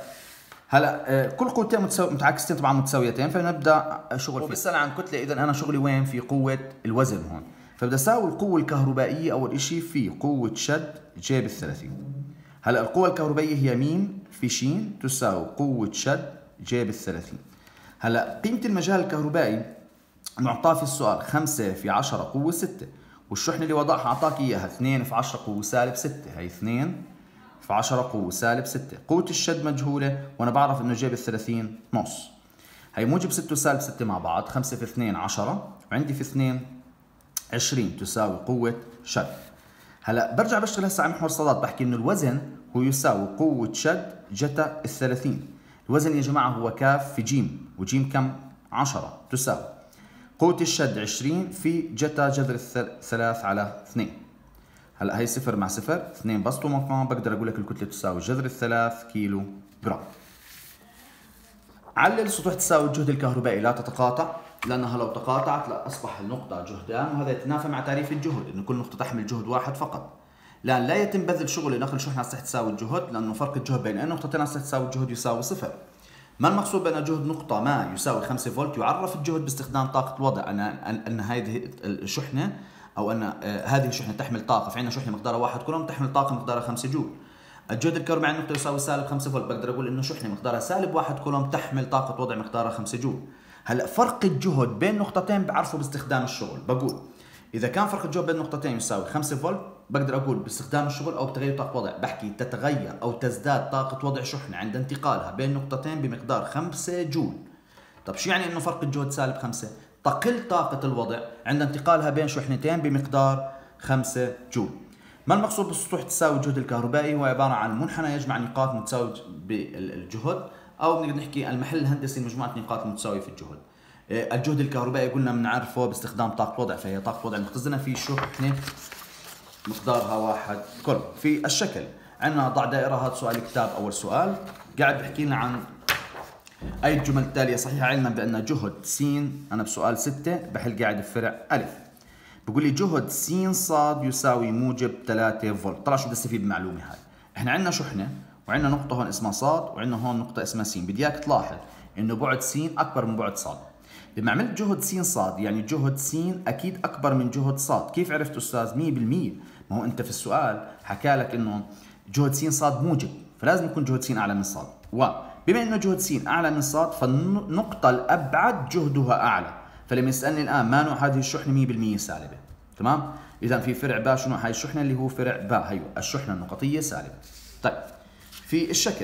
هلا كل قوتين متعاكستين طبعا متساويتين، فنبدا شغل فيه. بسأل عن كتله، اذا انا شغلي وين؟ في قوه الوزن هون، فبدي اساوي القوه الكهربائيه اول شيء في قوه شد جيب الثلاثين. هلا القوه الكهربائيه هي م في ش تساوي قوه شد جيب الثلاثين. هلا قيمة المجال الكهربائي معطاه في السؤال خمسة في عشرة قوة ستة، والشحنة اللي وضعها أعطاك إياها اثنين في عشرة قوة سالب ستة، هي اثنين في عشرة قوة سالب ستة. قوة الشد مجهولة وأنا بعرف إنه جايب الثلاثين نص. هي موجب ستة وسالب ستة مع بعض، خمسة في اثنين عشرة، وعندي في اثنين عشرين تساوي قوة شد. هلا برجع بشتغل هسه على محور الصادات، بحكي إنه الوزن هو يساوي قوة شد جتا الثلاثين. الوزن يا جماعة هو كاف في جيم، وجيم كم؟ عشرة، تساوي قوة الشد عشرين في جتا جذر الثلاث على اثنين. هلا هي صفر مع صفر، اثنين بسطوا مقام، بقدر اقول لك الكتلة تساوي جذر الثلاث كيلو جرام. علل سطوح تساوي الجهد الكهربائي لا تتقاطع، لانها لو تقاطعت لا اصبح النقطة جهدان، وهذا يتنافى مع تعريف الجهد انه كل نقطة تحمل جهد واحد فقط. لان لا يتم بذل شغل لنقل شحنة على سطح تساوي الجهد، لانه فرق الجهد بين اي نقطتين على سطح تساوي الجهد يساوي صفر. ما المقصود بأن جهد نقطة ما يساوي خمسة فولت؟ يعرف الجهد باستخدام طاقة الوضع، أن أن هذه الشحنة أو أن هذه الشحنة تحمل طاقة، فعندنا شحنة مقدارها واحد كولوم تحمل طاقة مقدارها خمسة جول. الجهد الكهربائي عند النقطة يساوي سالب خمسة فولت، بقدر أقول إنه شحنة مقدارها سالب واحد كولوم تحمل طاقة وضع مقدارها خمسة جول. هلا فرق الجهد بين نقطتين بعرفه باستخدام الشغل، بقول إذا كان فرق الجهد بين نقطتين يساوي خمسة فولت، بقدر أقول باستخدام الشغل أو بتغير طاقة وضع، بحكي تتغير أو تزداد طاقة وضع شحنة عند انتقالها بين نقطتين بمقدار خمسة جول. طب شو يعني إنه فرق الجهد سالب خمسة؟ تقل طاقة الوضع عند انتقالها بين شحنتين بمقدار خمسة جول. ما المقصود بالسطوح تساوي الجهد الكهربائي؟ هو عبارة عن منحنى يجمع نقاط متساوية بالجهد، أو بنقدر نحكي المحل الهندسي لمجموعة نقاط متساوية في الجهد. الجهد الكهربائي قلنا بنعرفه باستخدام طاقة وضع، فهي طاقة وضع مختزنة في شحنة مقدارها واحد كولوم. في الشكل عندنا ضع دائرة، هذا سؤال كتاب أول سؤال، قاعد بحكي لنا عن أي الجمل التالية صحيحة، علما بأن جهد س، أنا بسؤال ستة بحل قاعد بفرع ألف، بقول لي جهد س صاد يساوي موجب ثلاثة فولت. طلع شو بدي استفيد بالمعلومة هاي؟ احنا عندنا شحنة وعندنا نقطة هون اسمها صاد وعندنا هون نقطة اسمها س، بدي اياك تلاحظ إنه بعد س أكبر من بعد صاد. لما عملت جهد س صاد يعني جهد س أكيد أكبر من جهد صاد. كيف عرفت أستاذ؟ مية بالمية، ما هو أنت في السؤال حكى لك إنه جهد س صاد موجب، فلازم يكون جهد س أعلى من صاد، وبما إنه جهد س أعلى من صاد فالنقطة الأبعد جهدها أعلى، فلما يسألني الآن ما نوع هذه الشحنة، مية بالمية سالبة. تمام؟ إذا في فرع باء شو نوع هاي الشحنة؟ اللي هو فرع باء، هيو الشحنة النقطية سالبة. طيب في الشكل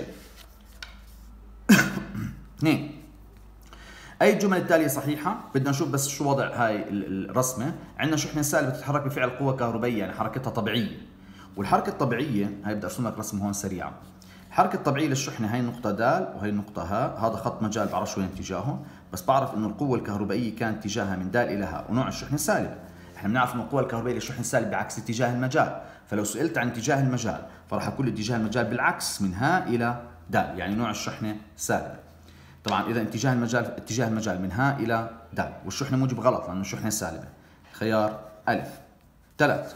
اثنين، أي الجمل التالية صحيحة؟ بدنا نشوف بس شو وضع هاي الرسمة. عندنا شحنة سالبة تتحرك بفعل قوة كهربائية، يعني حركتها طبيعية، والحركة الطبيعية هاي بدي أرسم لك رسم هون سريعة. الحركة الطبيعية للشحنة هاي النقطة د وهي النقطة ه، هذا خط مجال بعرف وين اتجاهه، بس بعرف إنه القوة الكهربائية كان اتجاهها من د إلى ه، ونوع الشحنة سالبة. احنا بنعرف إنه القوة الكهربائية للشحنة سالبة بعكس اتجاه المجال، فلو سئلت عن اتجاه المجال فراح أقول اتجاه المجال بالعكس من ه إلى د، يعني نوع الشحنة سالبة. طبعا اذا اتجاه المجال اتجاه المجال من ها الى د، والشحنه موجب غلط لانه الشحنه سالبه. خيار الف. ثلاث،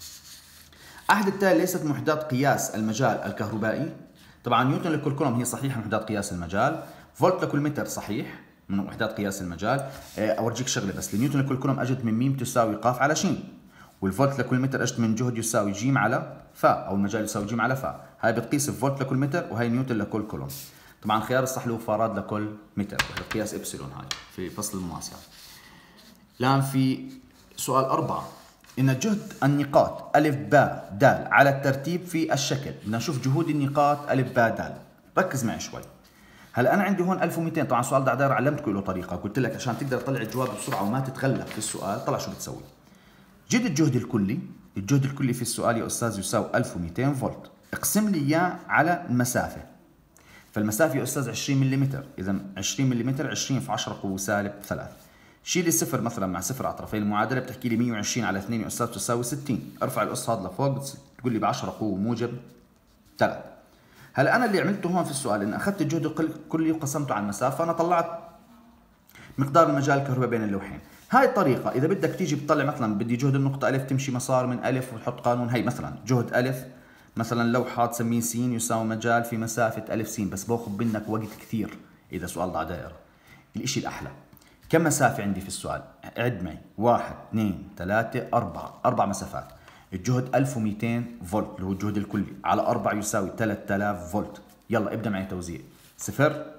احد التالي ليست من وحدات قياس المجال الكهربائي. طبعا نيوتن لكل كولوم هي صحيحه من وحدات قياس المجال، فولت لكل متر صحيح من وحدات قياس المجال. اورجيك شغله بس، نيوتن لكل كولوم اجت من ميم تساوي ق على ش، والفولت لكل متر اجت من جهد يساوي ج على ف، او المجال يساوي ج على ف. هاي بتقيس الفولت لكل متر، وهي نيوتن لكل كولوم. طبعا خيار الصح اللي هو فاراد لكل متر، وحدة قياس إبسلون هاي في فصل المماسية. الآن في سؤال أربعة، إن جهد النقاط ألف باء د على الترتيب في الشكل. بدنا نشوف جهود النقاط ألف باء د. ركز معي شوي. هلا أنا عندي هون ألف ومئتين، طبعا السؤال ده داير علمتكم له طريقة، قلت لك عشان تقدر تطلع الجواب بسرعة وما تتغلب في السؤال، طلع شو بتسوي. جد الجهد الكلي، الجهد الكلي في السؤال يا أستاذ يساوي ألف ومئتين فولت، اقسم لي إياه على المسافة. فالمسافة يا أستاذ عشرين ملم، إذا عشرين ملم عشرين في عشرة قوة سالب ثلاثة. شيل الصفر مثلا مع صفر على طرفي المعادلة بتحكي لي مئة وعشرين على اثنين يا أستاذ تساوي ستين، ارفع الأس هذا لفوق تقول لي ب عشرة قوة موجب ثلاثة. هلا أنا اللي عملته هون في السؤال إن أخذت الجهد الكلي وقسمته على المسافة، أنا طلعت مقدار المجال الكهربائي بين اللوحين. هاي الطريقة إذا بدك تيجي بتطلع مثلا بدي جهد النقطة ألف تمشي مسار من ألف وتحط قانون، هي مثلا جهد ألف مثلا لوحة تسميه س يساوي مجال في مسافة ألف س، بس باخذ منك وقت كثير إذا سؤال ضع دائرة. الإشي الأحلى كم مسافة عندي في السؤال؟ عد معي، واحد اثنين ثلاثة أربعة، أربع مسافات. الجهد ألف ومئتين فولت اللي هو الجهد الكلي على أربعة يساوي ثلاثة آلاف فولت. يلا ابدأ معي توزيع، صفر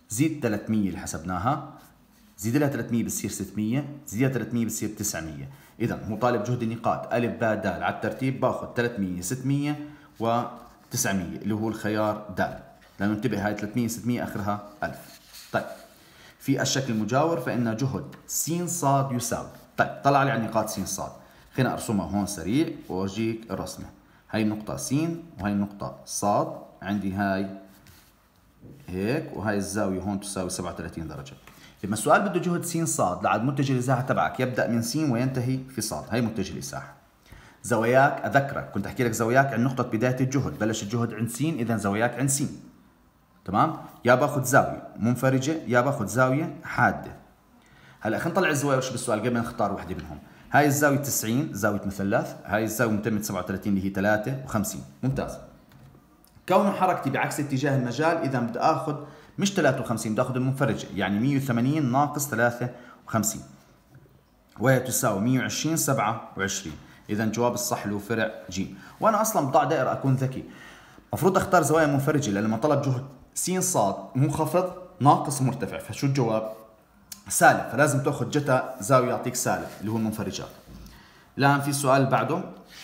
زيد ثلاثمية اللي حسبناها، زيد لها ثلاثمية بتصير ستمية، زيد لها ثلاثمية بتصير تسعمية. إذا هو طالب جهد النقاط ألف باء د، على الترتيب باخذ ثلاثمية ستمية وتسعمية اللي هو الخيار د، لأنه انتبه هاي ثلاثمية ستمية آخرها ألف. طيب في الشكل المجاور فإن جهد س ص يساوي، طيب طلع لي على نقاط س ص، خلينا أرسمها هون سريع وأورجيك الرسمة. هاي النقطة س وهي النقطة ص، عندي هاي هيك وهاي الزاوية هون تساوي سبعة وثلاثين درجة. لما السؤال بده جهد س ص لعد متجه الإزاحة تبعك يبدأ من س وينتهي في ص، هي متجه الإزاحة. زواياك أذكرك كنت أحكي لك زواياك عند نقطة بداية الجهد، بلش الجهد عند س، إذا زواياك عند س. تمام؟ يا باخذ زاوية منفرجة يا باخذ زاوية حادة. هلا خلينا نطلع الزوايا وش بالسؤال قبل ما نختار وحدة منهم. هاي الزاوية تسعين زاوية مثلث، هاي الزاوية متمة سبعة وثلاثين اللي هي ثلاثة وخمسين، ممتاز. كونه حركتي بعكس اتجاه المجال إذا بدي آخذ مش ثلاثة وخمسين، بدي آخذ المنفرجة، يعني مية وثمانين ناقص ثلاثة وخمسين وهي تساوي مية وعشرين سبعة وعشرين. إذا الجواب الصح له فرع ج. وأنا أصلا بضع دائرة أكون ذكي، المفروض أختار زوايا منفرجة لأن لما طلب جهد س ص منخفض ناقص مرتفع، فشو الجواب؟ سالب، فلازم تاخذ جتا زاوية يعطيك سالب اللي هو المنفرجات. الآن في السؤال اللي بعده،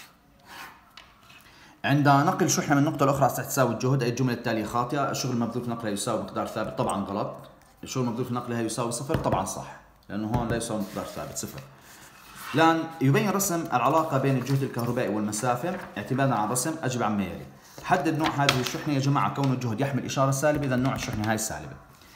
عند نقل شحنة من نقطة لأخرى على سطح تساوي الجهد، أي الجملة التالية خاطئة. الشغل المبذول في نقلها يساوي مقدار ثابت، طبعا غلط. الشغل المبذول في نقلها يساوي صفر، طبعا صح، لأنه هون لا يساوي مقدار ثابت صفر. الآن يبين رسم العلاقة بين الجهد الكهربائي والمسافة اعتمادا على الرسم، أجب عما يلي. حدد نوع هذه الشحنة يا جماعة، كون الجهد يحمل إشارة سالبة، إذا نوع الشحنة هاي سالبة.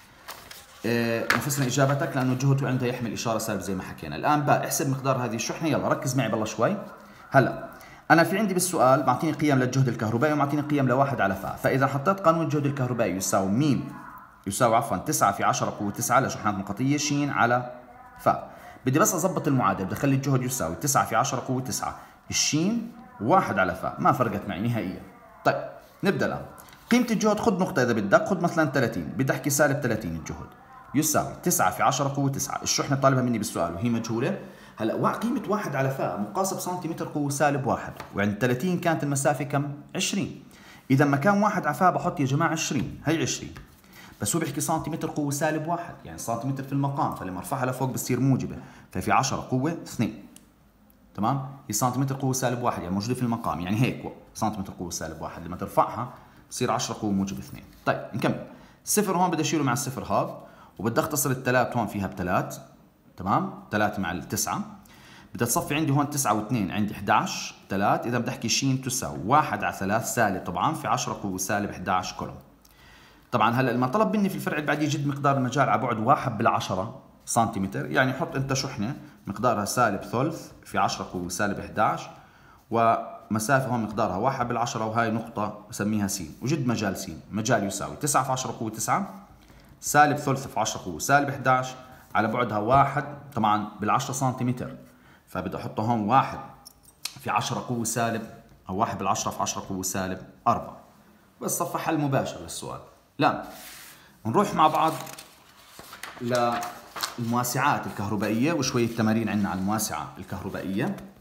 أه نفسنا إجابتك لأنه الجهد عندها يحمل إشارة سالبة زي ما حكينا. الآن بقى احسب مقدار هذه الشحنة، يلا ركز معي بالله شوي. هلا أنا في عندي بالسؤال معطيني قيم للجهد الكهربائي ومعطيني قيم لواحد على فا، فإذا حطيت قانون الجهد الكهربائي يساوي ميم يساوي عفوا تسعة في عشرة قوة تسعة لشحنات نقطية ش على فا. بدي بس أضبط المعادلة، بدي أخلي الجهد يساوي تسعة في عشرة قوة تسعة الشين واحد على فا، ما فرقت معي نهائيا. طيب نبدأ الآن. قيمة الجهد خذ نقطة إذا بدك، خذ مثلا ثلاثين، بدي أحكي سالب ثلاثين الجهد يساوي تسعة في عشرة قوة تسعة، الشحنة طالبها مني بالسؤال وهي مجهولة. هلا قيمة واحد على فا مقاسة بسنتيمتر قوة سالب واحد، وعند ثلاثين كانت المسافة كم؟ عشرين. إذا مكان واحد على فا بحط يا جماعة عشرين، هي عشرين. بس هو بيحكي سنتيمتر قوة سالب واحد، يعني سنتيمتر في المقام، فلما ارفعها لفوق بتصير موجبة، ففي عشرة قوة اثنين. تمام؟ هي سنتيمتر قوة سالب واحد يعني موجودة في المقام، يعني هيك سنتيمتر قوة سالب واحد، لما ترفعها بصير عشرة قوة موجب اثنين. طيب نكمل. صفر هون بدي اشيله مع الصفر هذا، وبدي اختصر الثلاث هون فيها بثلاث. تمام؟ ثلاثة مع التسعة. بدي تصفي عندي هون تسعة واثنين، عندي إحدى عشر ثلاثة، إذا بدي أحكي ش تساوي واحد على ثلاثة سالب طبعا في عشرة قوة سالب إحدى عشر كولوم. طبعا هلا لما طلب مني في الفرع اللي بعديه جد مقدار المجال على بعد واحد بالعشرة سنتيمتر، يعني حط أنت شحنة مقدارها سالب ثلث في عشرة قوة سالب إحدى عشر، ومسافة هون مقدارها واحد بالعشرة، وهي نقطة بسميها س، وجد مجال س، مجال يساوي تسعة في عشرة قوة تسعة سالب ثلث في عشرة قوة سالب إحدى عشر على بعدها واحد طبعا بالعشرة سنتيمتر، فبدي احطه هون واحد في عشرة قوة سالب او واحد بالعشرة في عشرة قوة سالب أربعة. بس صفى حل مباشر للسؤال. لا نروح مع بعض للمواسعات الكهربائية وشوية تمارين عندنا على المواسعة الكهربائية.